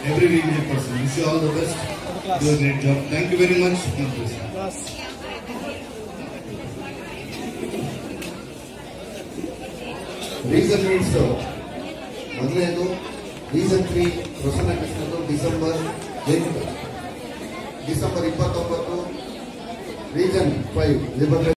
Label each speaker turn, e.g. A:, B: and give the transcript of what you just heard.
A: every regional person. Wish you all the best. Do a great job. Thank you very much.
B: Reason meets ಮೊದಲನೇದು reason 3 Prasanna ಕೃಷ್ಣದು December 29 reason 5 ಲಿಬರ್